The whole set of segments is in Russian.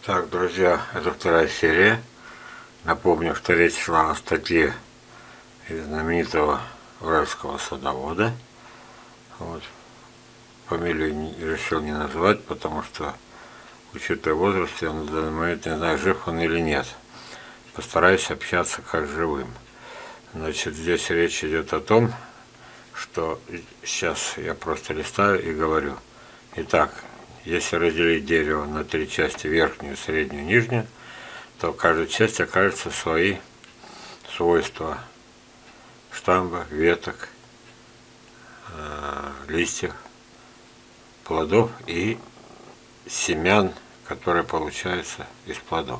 Так, друзья, это вторая серия. Напомню, что речь шла о статье из знаменитого уральского садовода. Вот. Фамилию решил не называть, потому что, учитывая возраст, я на данный момент не знаю, жив он или нет. Постараюсь общаться как живым. Значит, здесь речь идет о том, что сейчас я просто листаю и говорю. Итак, если разделить дерево на три части, верхнюю, среднюю, нижнюю, то каждая часть окажется свои свойства штамба, веток, листьев, плодов и семян, которые получаются из плодов.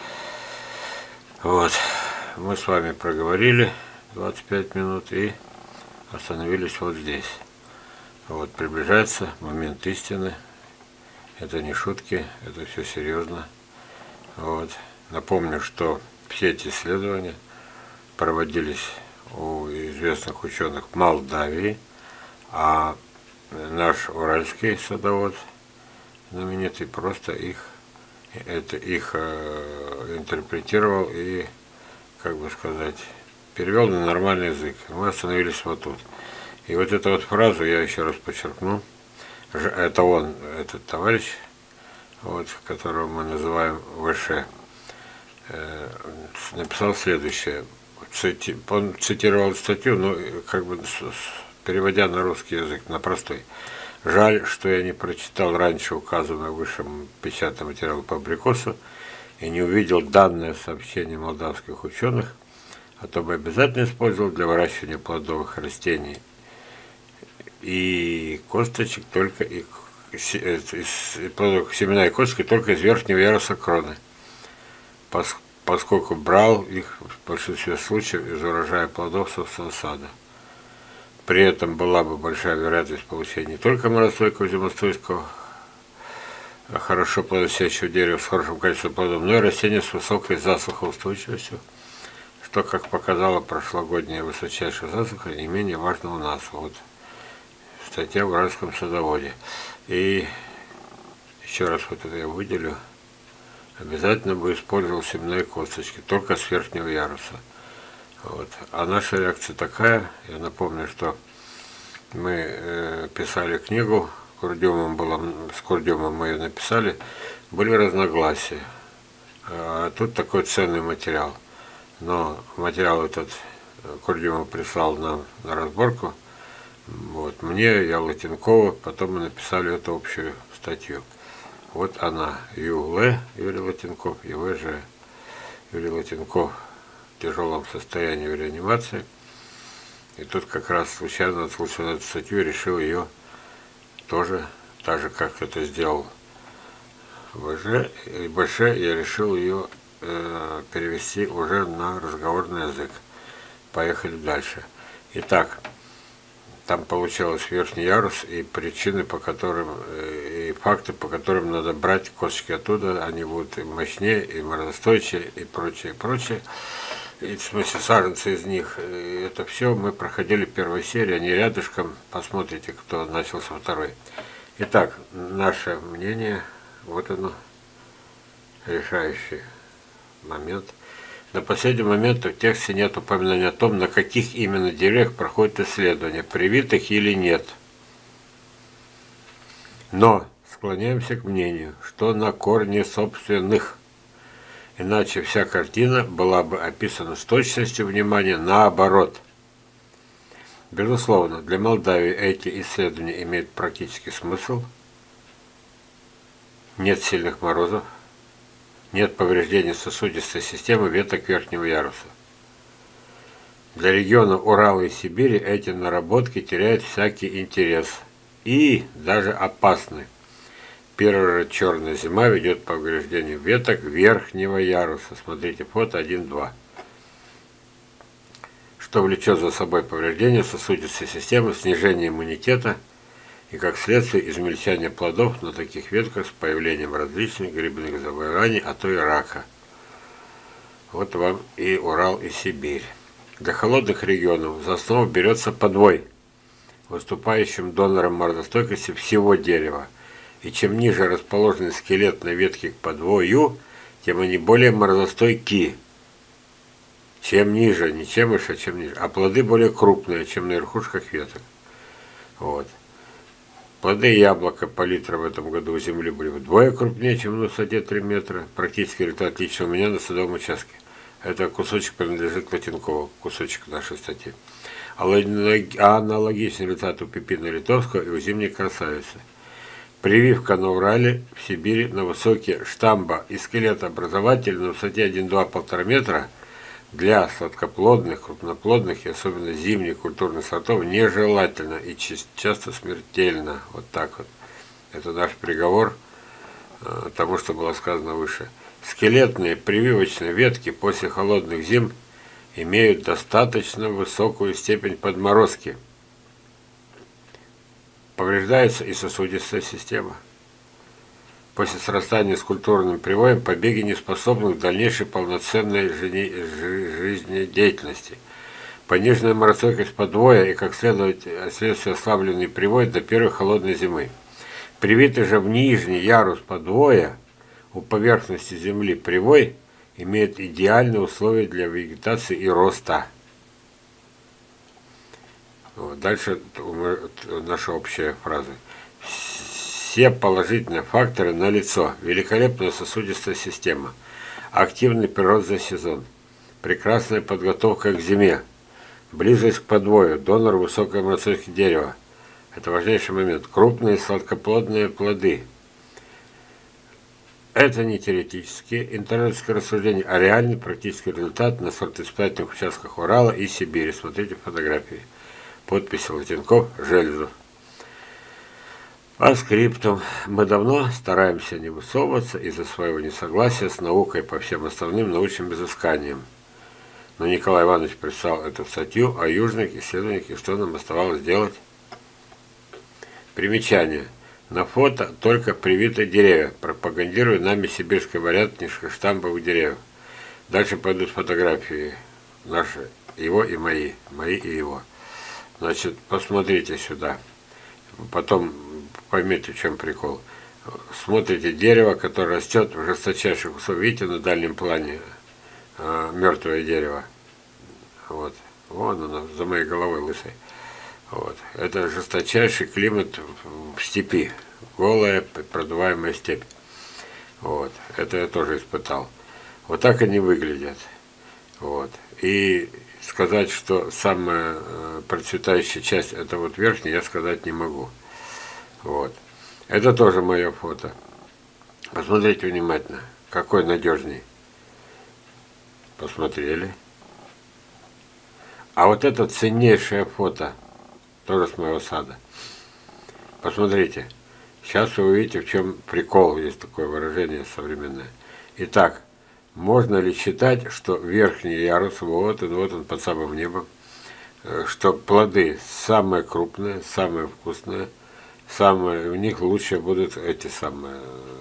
Вот. Мы с вами проговорили 25 минут и остановились вот здесь. Вот, приближается момент истины. Это не шутки, это все серьезно. Вот. Напомню, что все эти исследования проводились у известных ученых в Молдавии, а наш уральский садовод знаменитый просто их интерпретировал и, как бы сказать, перевел на нормальный язык. Мы остановились вот тут. И вот эту вот фразу я еще раз подчеркну. Это он, этот товарищ, вот, которого мы называем ВШ, написал следующее. Он цитировал статью, но как бы переводя на русский язык, на простой. Жаль, что я не прочитал раньше указанного выше печатного материала по абрикосу и не увидел данное сообщение молдавских ученых, а то бы обязательно использовал для выращивания плодовых растений и косточек только семена и косточки только из верхнего яруса кроны, поскольку брал их в большинстве случаев из урожая плодов собственного сада. При этом была бы большая вероятность получения не только морозостойкого, зимостойкого, хорошо плодоносящего дерева с хорошим количеством плодов, но и растения с высокой засухоустойчивостью, что, как показала прошлогодняя высочайшая засуха, не менее важно у нас. Вот статья в Уральском садоводе. И еще раз вот это я выделю. Обязательно бы использовал семенные косточки, только с верхнего яруса. Вот. А наша реакция такая, я напомню, что мы писали книгу, с Курдюмом мы ее написали, были разногласия. А тут такой ценный материал. Но материал этот Курдюмов прислал нам на разборку. Вот, мне, я Латенкова, потом мы написали эту общую статью. Вот она, ЮЛ, Юрий Латенков, и ВЖ, Юрий Латенков в тяжелом состоянии в реанимации. И тут как раз случайно наткнулся на эту статью и решил ее тоже, так же, как это сделал ВЖ и БШ, я решил ее перевести уже на разговорный язык. Поехали дальше. Итак, там получалось верхний ярус и причины, по которым, и факты, по которым надо брать косточки оттуда, они будут и мощнее, и морозостойчивее, и прочее, и прочее. И в смысле саженцы из них. И это все мы проходили в первой серии, они рядышком, посмотрите, кто начал со второй. Итак, наше мнение, вот оно, решающий момент. До последнего момента в тексте нет упоминания о том, на каких именно деревьях проходит исследование, привитых или нет. Но склоняемся к мнению, что на корне собственных. Иначе вся картина была бы описана с точностью внимания наоборот. Безусловно, для Молдавии эти исследования имеют практический смысл. Нет сильных морозов. Нет повреждений сосудистой системы веток верхнего яруса. Для региона Урала и Сибири эти наработки теряют всякий интерес и даже опасны. Первая черная зима ведет к повреждению веток верхнего яруса. Смотрите, фото 1.2. Что влечет за собой повреждение сосудистой системы, снижение иммунитета и, как следствие, измельчание плодов на таких ветках с появлением различных грибных заболеваний, а то и рака. Вот вам и Урал, и Сибирь. Для холодных регионов за основу берется подвой, выступающим донором морозостойкости всего дерева. и чем ниже расположены скелетные ветки к подвою, тем они более морозостойки. Чем ниже, не чем выше, а чем ниже. А плоды более крупные, чем на верхушках веток. Вот. Плоды яблока по литру в этом году у земли были вдвое крупнее, чем на высоте 3 метра. Практически результат лично у меня на садовом участке. Это кусочек принадлежит Латинкову, кусочек нашей статьи. Аналогичный результат у пепина литовского и у зимней красавицы. Прививка на Урале, в Сибири, на высокие штамба и скелетообразователи на высоте 1-2-1,5 метра для сладкоплодных, крупноплодных и особенно зимних культурных сортов нежелательно и часто смертельно. Вот так вот. Это наш приговор тому, что было сказано выше. Скелетные прививочные ветки после холодных зим имеют достаточно высокую степень подморозки. Повреждается и сосудистая система. После срастания с культурным привоем побеги не способны к дальнейшей полноценной жизнедеятельности. Пониженная морозостойкость подвоя и, как следствие, ослабленный привой до первой холодной зимы. Привитый же в нижний ярус подвоя у поверхности земли привой имеет идеальные условия для вегетации и роста. Вот, дальше наша общая фраза. Все положительные факторы налицо. Великолепная сосудистая система, активный природный сезон, прекрасная подготовка к зиме, близость к подвою, донор высокой морозостойкости дерева. Это важнейший момент. Крупные сладкоплодные плоды. Это не теоретические, интернетские рассуждения, а реальный практический результат на сортоиспытательных участках Урала и Сибири. Смотрите фотографии. Подписи Латинков, Железов. По скриптам. Мы давно стараемся не высовываться из-за своего несогласия с наукой по всем основным научным изысканиям. Но Николай Иванович прислал эту статью о южных исследованиях, и что нам оставалось делать? Примечание. На фото только привитые деревья, пропагандируя нами сибирский вариант низкоштамбовых деревьев. Дальше пойдут фотографии наши, его и мои и его. Значит, посмотрите сюда. Потом поймите, в чем прикол. Смотрите, дерево, которое растет в жесточайших условиях. Видите, на дальнем плане мертвое дерево. Вот. Вон оно, за моей головой лысой. Вот. Это жесточайший климат в степи. Голая, продуваемая степь. Вот. Это я тоже испытал. Вот так они выглядят. Вот. И сказать, что самая процветающая часть это вот верхняя, я сказать не могу. Вот. Это тоже мое фото. Посмотрите внимательно. Какой надежней. Посмотрели. А вот это ценнейшее фото. Тоже с моего сада. Посмотрите. Сейчас вы увидите, в чем прикол. Есть такое выражение современное. Итак, можно ли считать, что верхний ярус, вот он под самым небом, что плоды самые крупные, самые вкусные, самые, у них лучше будут эти самые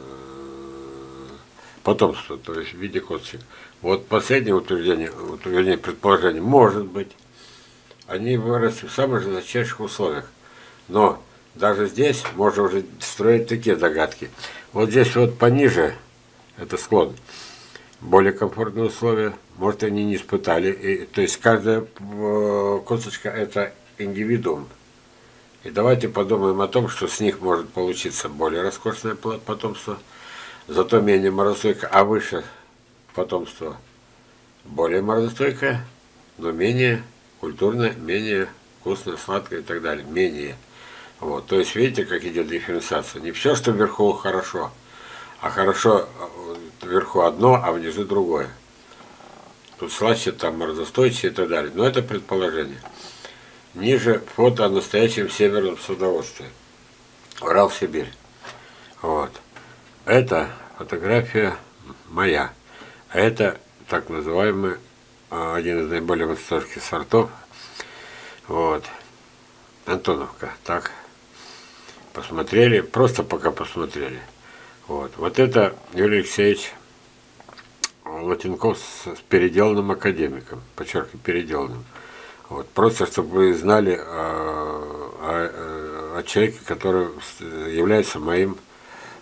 потомство, то есть в виде косточек. Вот последнее утверждение, предположение, может быть, они выросли в самых жесточайших условиях. Но даже здесь можно уже строить такие догадки. Вот здесь вот пониже, это склон, более комфортные условия, может они не испытали. И, то есть каждая косточка это индивидуум. И давайте подумаем о том, что с них может получиться более роскошное потомство, зато менее морозостойкое, а выше потомство более морозостойкое, но менее культурное, менее вкусное, сладкое и так далее. Менее. Вот. То есть видите, как идет дифференциация. Не все, что вверху хорошо, а хорошо вверху одно, а внизу другое. Тут слаще, там морозостойчивее и так далее. Но это предположение. Ниже фото о настоящем северном садоводстве. Урал-Сибирь. Вот. Это фотография моя. А это так называемый один из наиболее высоких сортов. Вот. Антоновка. Так. Посмотрели. Просто пока посмотрели. Вот. Вот это Юрий Алексеевич Латинков с переделанным академиком. Подчеркиваю, переделанным. Вот. Просто чтобы вы знали о человеке, который является моим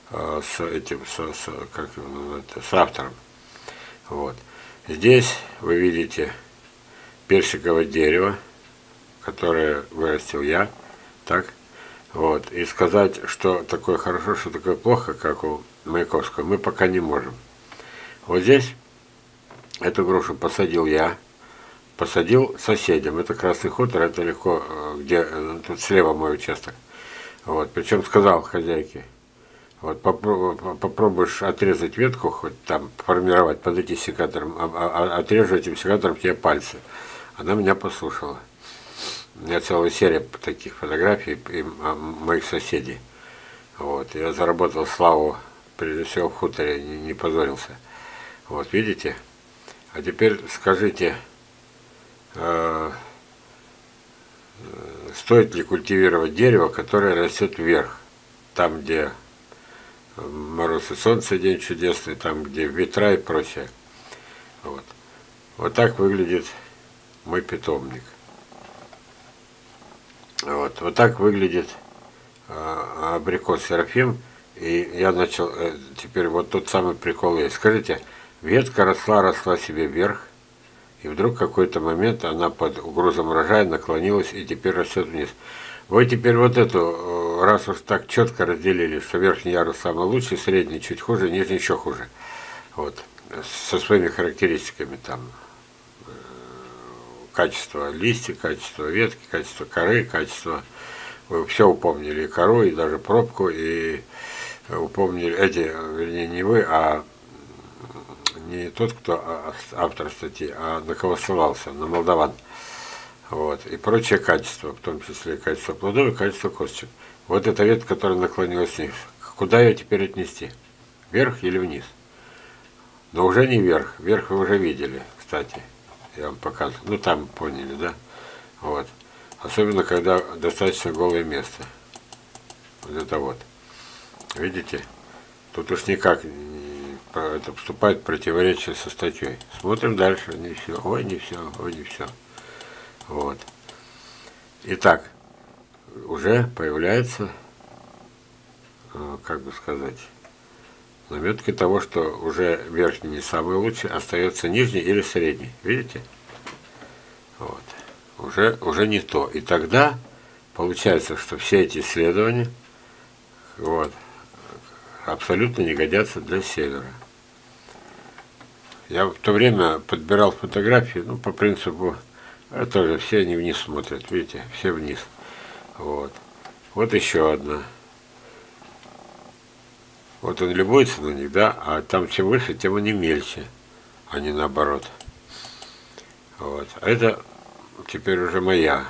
с этим, как его называют, с автором. Вот. Здесь вы видите персиковое дерево, которое вырастил я, так, вот, и сказать, что такое хорошо, что такое плохо, как у Маяковского, мы пока не можем. Вот здесь эту грушу посадил я, посадил соседям, это Красный Хутор, это легко, где, тут слева мой участок, вот, причем сказал хозяйке, вот попробуешь отрезать ветку, хоть там формировать, подойти секатором, отрежу этим секатором тебе пальцы. Она меня послушала. У меня целая серия таких фотографий моих соседей. Вот. Я заработал славу, прежде всего, в хуторе, не позорился. Вот, видите? А теперь скажите, стоит ли культивировать дерево, которое растет вверх, там, где мороз и солнце, день чудесный, там, где ветра и прочее. Вот. Вот так выглядит мой питомник. Вот так выглядит абрикос Серафим. И я начал, теперь вот тот самый прикол есть. Скажите, ветка росла себе вверх, и вдруг в какой-то момент она под угрозом урожая наклонилась и теперь растет вниз. Вы теперь вот эту, раз уж так четко разделили, что верхний ярус самый лучший, средний чуть хуже, нижний еще хуже. Вот. Со своими характеристиками там. Качество листьев, качество ветки, качество коры, качество... Вы все упомнили, и кору, и даже пробку, и упомнили эти, вернее, не вы, а не тот, кто автор статьи, а на кого ссылался, на молдаван. Вот, и прочее качество, в том числе качество плодов и качество косточек. Вот эта ветка, которая наклонилась вниз. Куда ее теперь отнести? Вверх или вниз? Но уже не вверх. Вверх вы уже видели, кстати. Я вам показываю. Ну, там поняли, да? Вот. Особенно, когда достаточно голое место. Вот это вот. Видите? Тут уж никак это вступает в противоречие со статьей. Смотрим дальше. Не все. Ой, не все. Ой, не все. Вот. Итак, уже появляется, как бы сказать, наметки того, что уже верхний не самый лучший, остается нижний или средний. Видите? Вот. Уже не то. И тогда получается, что все эти исследования вот, абсолютно не годятся для севера. Я в то время подбирал фотографии, ну, по принципу, тоже все они вниз смотрят, видите, все вниз. Вот. Вот еще одна. Вот он любуется на них, да, а там чем выше, тем они мельче, а не наоборот. Вот. А это теперь уже моя.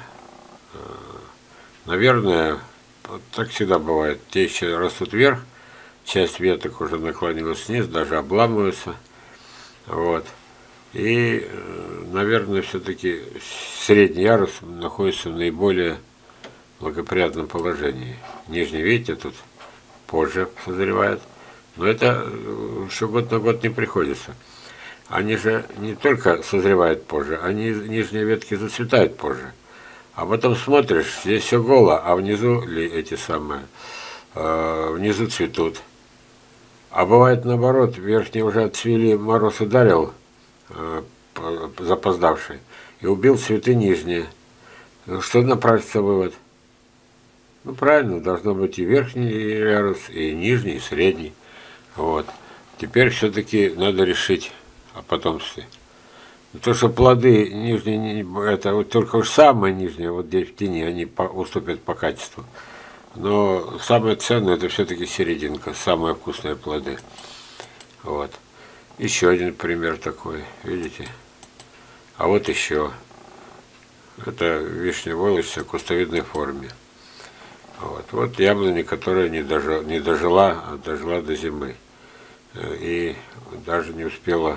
Наверное, вот так всегда бывает. Те еще растут вверх, часть веток уже наклонилась вниз, даже обламываются. Вот. И, наверное, все-таки средний ярус находится в наиболее благоприятном положении. Нижний, видите, тут позже созревает. Но это еще год на год не приходится. Они же не только созревают позже, они нижние ветки зацветают позже. А потом смотришь, здесь все голо, а внизу эти самые, внизу цветут. А бывает наоборот, верхние уже отцвели, мороз ударил, запоздавший, и убил цветы нижние. Ну, что напрашивается вывод? Ну, правильно, должно быть и верхний ярус, и нижний, и средний. Вот. Теперь все-таки надо решить о потомстве. То, что плоды нижние, это вот только уж самые нижние, вот здесь в тени, они уступят по качеству. Но самое ценное, это все-таки серединка, самые вкусные плоды. Вот. Еще один пример такой, видите? А вот еще. Это вишня войлочная в кустовидной форме. Вот яблоня, которая не дожила, а дожила до зимы. И даже не успела.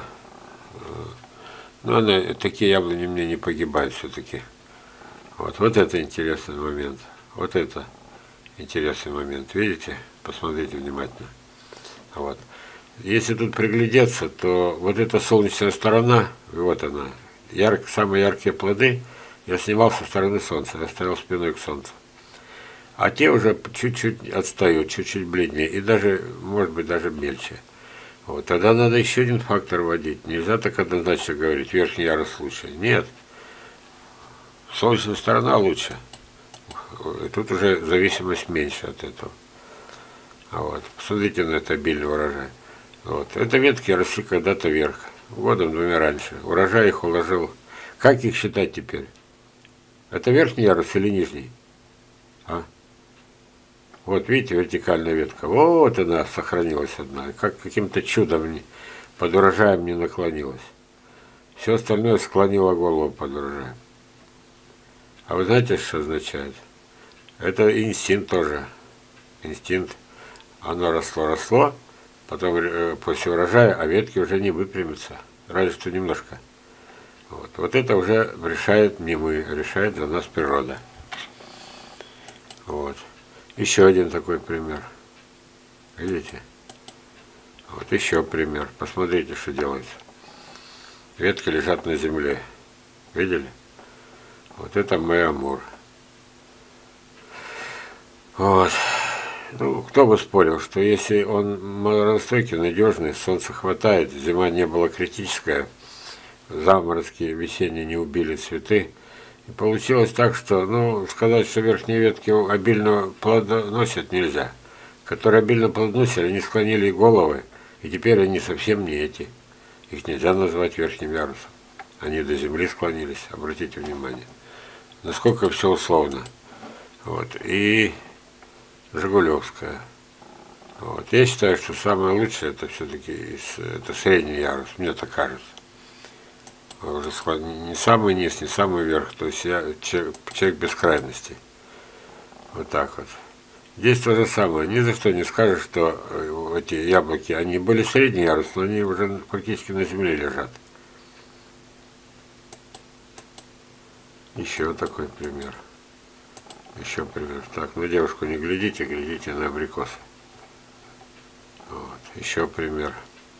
Но такие яблони мне не погибают все-таки. Вот это интересный момент. Вот это интересный момент. Видите? Посмотрите внимательно. Вот. Если тут приглядеться, то вот эта солнечная сторона, вот она, самые яркие плоды, я снимал со стороны солнца, я стоял спиной к солнцу. А те уже чуть-чуть отстают, чуть-чуть бледнее и даже, может быть, даже мельче. Вот, тогда надо еще один фактор вводить. Нельзя так однозначно говорить, верхний ярус лучше. Нет, солнечная сторона лучше. И тут уже зависимость меньше от этого. Вот. Посмотрите на это обильный урожай. Вот. Это ветки росли когда-то вверх, годом-двумя раньше. Урожай их уложил. Как их считать теперь? Это верхний ярус или нижний? А? Вот видите, вертикальная ветка. Вот она сохранилась одна. Как каким-то чудом под урожаем не наклонилась. Все остальное склонило голову под урожаем. А вы знаете, что означает? Это инстинкт тоже. Инстинкт. Оно росло, потом после урожая, а ветки уже не выпрямятся. Разве что немножко. Вот это уже решает не мы, решает за нас природа. Вот. Еще один такой пример. Видите? Вот еще пример. Посмотрите, что делается. Ветки лежат на земле. Видели? Вот это мой амур. Вот. Ну, кто бы спорил, что если он морозостойкий, надежный, солнца хватает, зима не была критическая, заморозки весенние не убили цветы. И получилось так, что, ну, сказать, что верхние ветки обильно плодоносят нельзя. Которые обильно плодоносили, они склонили головы, и теперь они совсем не эти. Их нельзя назвать верхним ярусом. Они до земли склонились, обратите внимание. Насколько все условно. Вот. И Жигулевская. Вот. Я считаю, что самое лучшее это все-таки это средний ярус, мне так кажется. Уже не самый низ, не самый верх, то есть я человек без крайностей. Вот так вот. Здесь то же самое. Ни за что не скажешь, что эти яблоки, они были средний ярус, но они уже практически на земле лежат. Еще такой пример. Еще пример. Так, на девушку не глядите, глядите на абрикосы. Вот. Еще пример.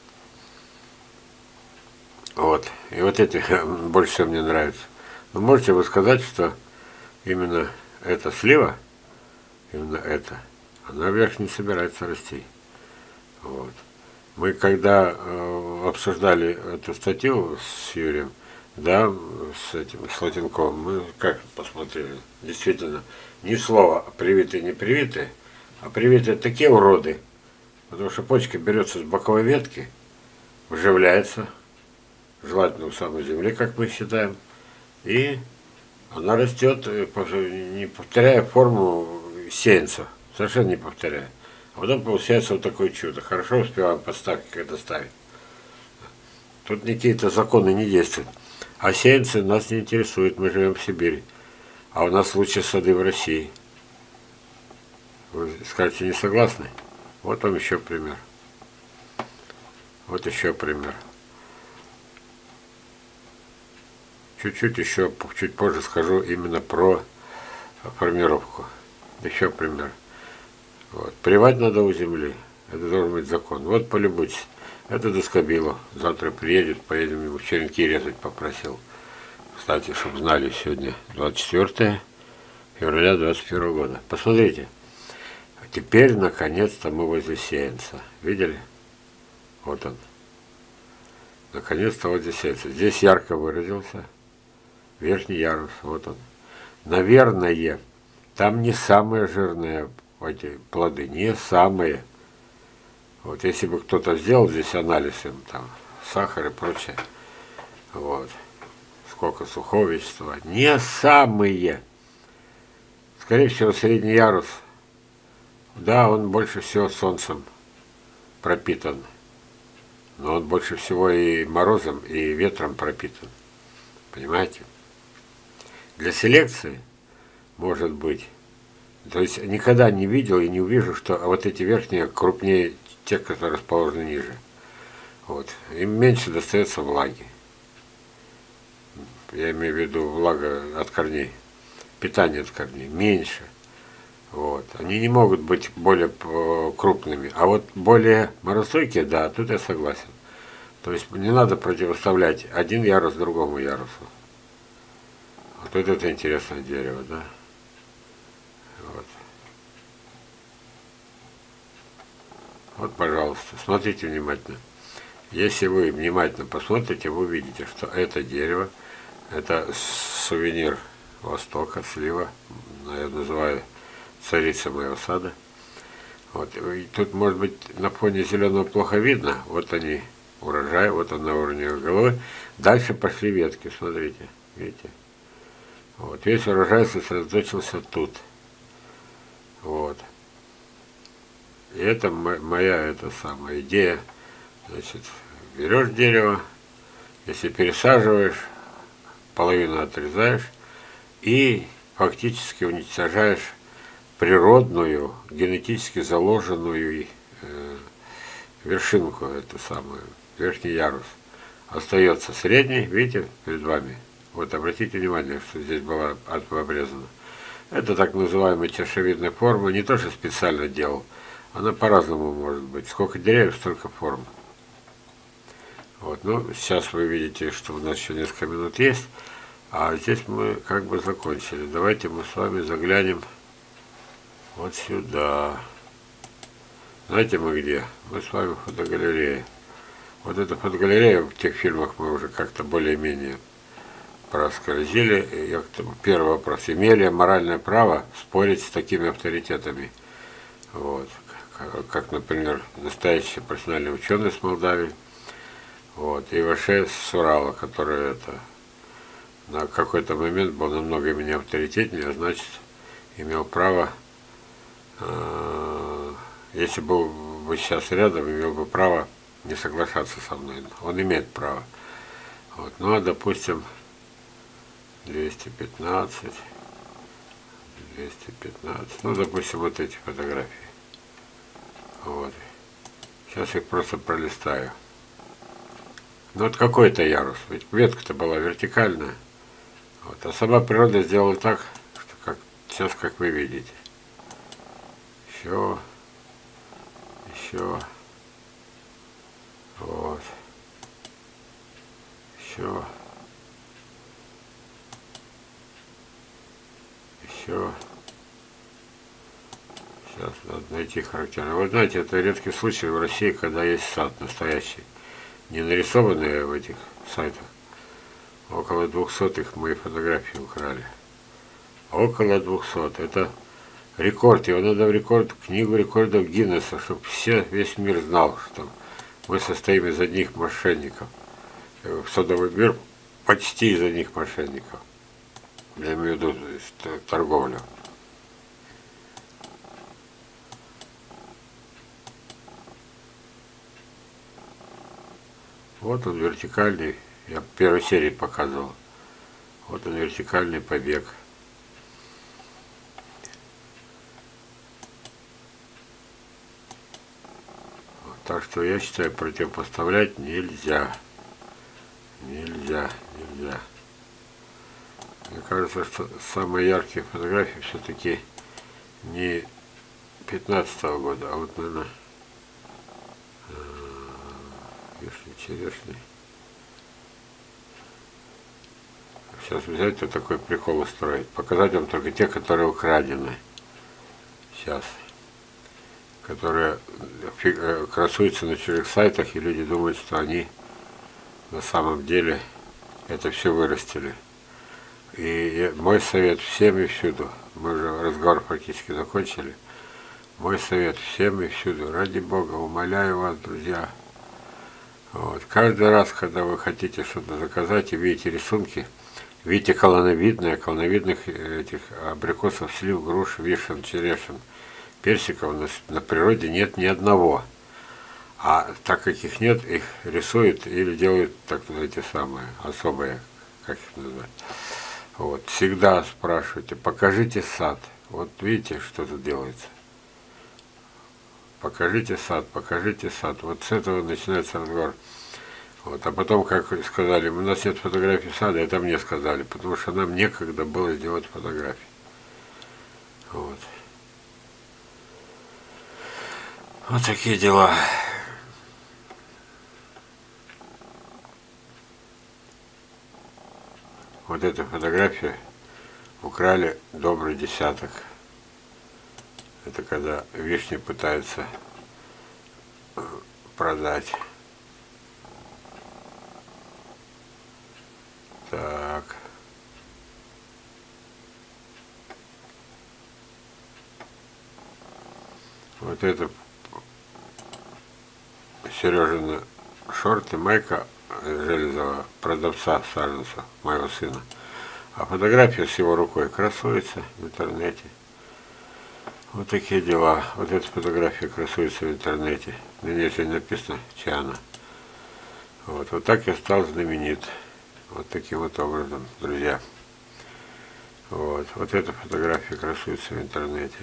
Вот. И вот эти больше всего мне нравятся. Но можете вы сказать, что именно эта слива, именно эта, она вверх не собирается расти. Вот. Мы когда обсуждали эту статью с Юрием, да, с Латинковым, мы как посмотрели, действительно, ни слова привитые, не привитые, а привитые такие уроды, потому что почка берется с боковой ветки, вживляется, желательно у самой земли, как мы считаем, и она растет, не повторяя форму сеянца, совершенно не повторяя. А потом получается вот такое чудо. Хорошо успеваем подставки, когда ставить. Тут никакие-то законы не действуют. А сеянцы нас не интересуют, мы живем в Сибири. А у нас лучшие сады в России. Вы скажете, не согласны? Вот вам еще пример. Вот еще пример. Чуть-чуть еще, чуть позже скажу именно про формировку. Еще пример. Вот. Привать надо у земли. Это должен быть закон. Вот полюбуйтесь. Это доскобило. Завтра приедет, поедем ему в черенки резать попросил. Кстати, чтобы знали, сегодня 24 февраля 2021 года. Посмотрите. А теперь, наконец-то, мы возле сеянца. Видели? Вот он. Наконец-то возле сеянца. Здесь ярко выразился. Верхний ярус. Вот он. Наверное, там не самые жирные эти плоды, не самые. Вот если бы кто-то сделал здесь анализ, там, сахар и прочее, вот, сколько сухого вещества, не самые. Скорее всего, средний ярус, да, он больше всего солнцем пропитан, но он больше всего и морозом, и ветром пропитан. Понимаете? Для селекции, может быть, то есть никогда не видел и не увижу, что вот эти верхние крупнее тех, которые расположены ниже. Вот. Им меньше достается влаги. Я имею в виду влага от корней, питание от корней меньше. Вот. Они не могут быть более крупными. А вот более морозостойкие, да, тут я согласен. То есть не надо противоставлять один ярус другому ярусу. Вот это интересное дерево, да. Вот. Вот, пожалуйста, смотрите внимательно. Если вы внимательно посмотрите, вы увидите, что это дерево, это сувенир Востока, слива, я называю царица моего сада. Вот. И тут, может быть, на фоне зеленого плохо видно. Вот они, урожай, вот он на уровне головы. Дальше пошли ветки, смотрите, видите? Вот. Весь урожай сосредоточился тут. Вот. И это моя эта самая идея. Значит, берешь дерево, если пересаживаешь, половину отрезаешь и фактически уничтожаешь природную, генетически заложенную вершинку, эту самую, верхний ярус. Остается средний, видите, перед вами. Вот обратите внимание, что здесь была обрезана. Это так называемая чашевидная форма, не то, что специально делал. Она по-разному может быть. Сколько деревьев, столько форм. Вот, ну, сейчас вы видите, что у нас еще несколько минут есть, а здесь мы как бы закончили. Давайте мы с вами заглянем вот сюда. Знаете мы где? Мы с вами в фотогалерее. Вот эта фотогалерея, в тех фильмах мы уже как-то более-менее проскользили. Первый вопрос. Имели моральное право спорить с такими авторитетами? Вот. Как, например, настоящий профессиональный ученый с Молдавии. Вот. И Иваше с Урала, который на какой-то момент был намного меня авторитетнее, а значит, имел право, если был бы сейчас рядом, имел бы право не соглашаться со мной. Он имеет право. Вот. Ну, а, допустим, 215, ну, допустим, вот эти фотографии. Вот. Сейчас их просто пролистаю. Ну, вот какой-то ярус, ведь ветка-то была вертикальная. Вот. А сама природа сделала так, что сейчас, как вы видите. Еще. Вот. Еще. Сейчас надо найти характерно. Вы знаете, это редкий случай в России, когда есть сад настоящий. Не нарисованные в этих сайтах. Около 200 их мои фотографии украли. Около 200. Это рекорд. Его надо в книгу рекордов Гиннесса, чтобы весь мир знал, что мы состоим из одних мошенников. Садовый мир почти из одних мошенников. Я имею в виду торговлю. Вот он вертикальный, я в первой серии показывал. Вот он вертикальный побег. Так что я считаю, противопоставлять нельзя. Нельзя. Мне кажется, что самые яркие фотографии все-таки не 15-го года, а вот, наверное, вишний, черешный. Сейчас взять вот такой прикол устроить. Показать вам только те, которые украдены. Сейчас. Которые красуются на чужих сайтах, и люди думают, что они на самом деле это все вырастили. И мой совет всем и всюду, мы уже разговор практически закончили, мой совет всем и всюду, ради Бога, умоляю вас, друзья, вот, каждый раз, когда вы хотите что-то заказать и видите рисунки, видите колоновидных этих абрикосов, слив, груш, вишен, черешин, персиков на природе нет ни одного. А так как их нет, их рисуют или делают так эти самые особые, как их назвать. Вот, всегда спрашивайте, покажите сад. Вот видите, что тут делается. Покажите сад. Вот с этого начинается разговор. Вот, а потом, как сказали, у нас нет фотографий сада, это мне сказали, потому что нам некогда было сделать фотографии. Вот. Вот такие дела. Вот эту фотографию украли добрый десяток. Это когда вишня пытается продать. Так. Вот это Сережина шорты, майка Железова, продавца саженца, моего сына. А фотография с его рукой красуется в интернете. Вот такие дела. Вот эта фотография красуется в интернете. На ней же написано Чиана. Вот так я стал знаменит. Вот таким вот образом, друзья. Вот эта фотография красуется в интернете.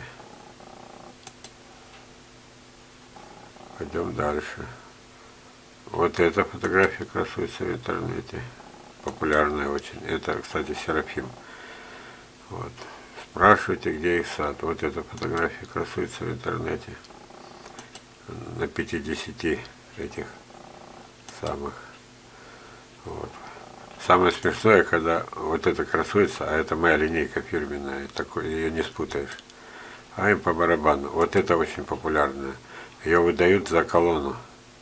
Пойдем дальше. Вот эта фотография красуется в интернете. Популярная очень. Это, кстати, Серафим. Вот. Спрашивайте, где их сад. Вот эта фотография красуется в интернете. На 50 этих самых. Вот. Самое смешное, когда вот это красуется, а это моя линейка фирменная, такой, ее не спутаешь. А им по барабану. Вот это очень популярная. Ее выдают за колонну.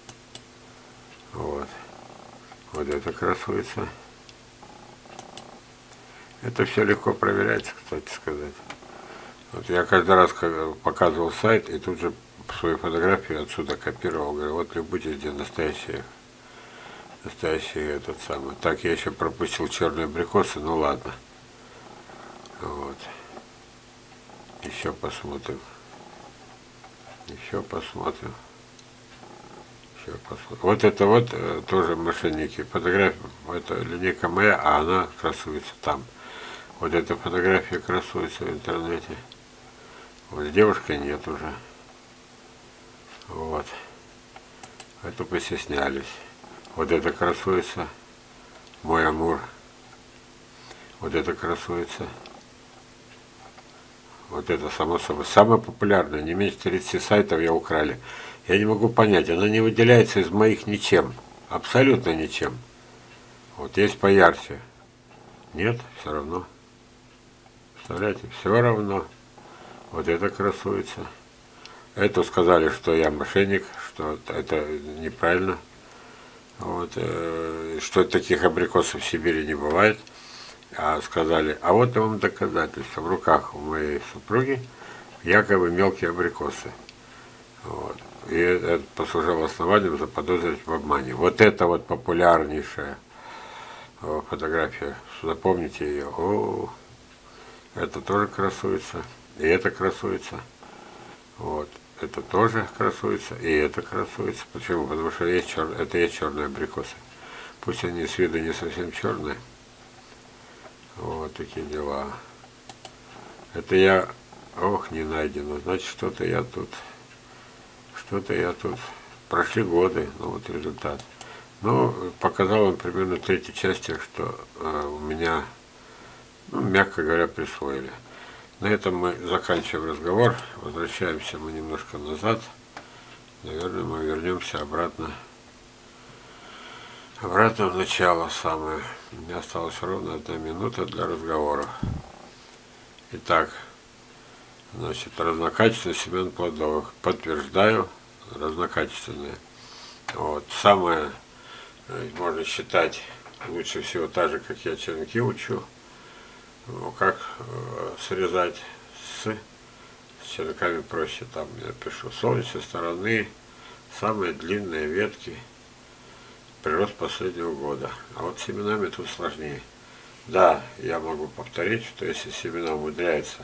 Вот это красуется. Это все легко проверяется, кстати сказать. Вот я каждый раз показывал сайт и тут же свою фотографию отсюда копировал. Говорю, вот любуйтесь, где настоящие этот самый. Так, я еще пропустил черные абрикосы, ну ладно. Вот. Еще посмотрим. Вот это вот тоже мошенники. Фотография, это линейка моя, а она красуется там. Вот эта фотография красуется в интернете. Вот с девушкой нет уже. Вот. Это постеснялись. Вот это красуется. Мой Амур. Вот это красуется. Вот это само собой. Самое популярное. Не меньше 30 сайтов я украли. Я не могу понять. Она не выделяется из моих ничем. Абсолютно ничем. Вот есть поярче. Нет, все равно. Представляете, все равно. Вот это красуется. Это сказали, что я мошенник, что это неправильно. Вот, что таких абрикосов в Сибири не бывает. А сказали, а вот вам доказательства. В руках у моей супруги якобы мелкие абрикосы. Вот. И это послужило основанием заподозрить в обмане. Вот это вот популярнейшая фотография. Запомните ее. О, это тоже красуется. И это красуется. Вот. Это тоже красуется. И это красуется. Почему? Потому что это есть черные абрикосы. Пусть они с виду не совсем черные. Вот такие дела. Это я... Ох, не найдено. Значит, что-то я тут. Прошли годы, ну вот результат. Ну, показал он примерно третьей части, что у меня, ну, мягко говоря, присвоили. На этом мы заканчиваем разговор. Возвращаемся мы немножко назад. Наверное, мы вернемся обратно в начало самое. У меня осталась ровно 1 минута для разговора. Итак, значит, разнокачественность семян плодовых. Подтверждаю, разнокачественные. Вот. Самое, можно считать, лучше всего так же, как я черенки учу. Как срезать с черенками проще. Там я пишу солнечной стороны, самые длинные ветки, прирост последнего года. А вот семенами тут сложнее. Да, я могу повторить, что если семена умудряются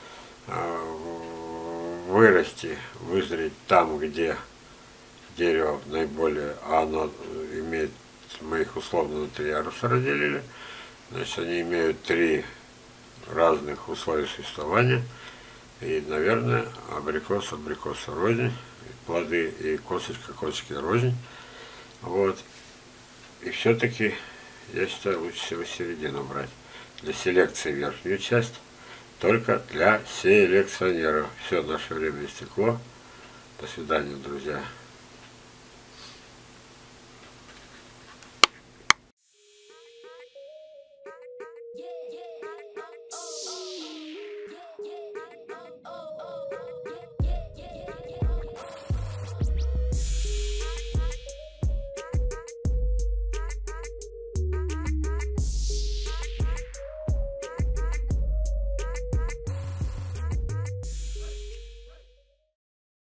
вырасти, вызреть там, где дерево наиболее, а оно имеет, мы их условно на 3 яруса разделили, значит, они имеют 3 разных условий существования. И, наверное, абрикос рознь, плоды и косточки рознь. Вот. И все-таки, я считаю, лучше всего середину брать. Для селекции верхнюю часть, только для селекционеров. Все, наше время истекло. До свидания, друзья.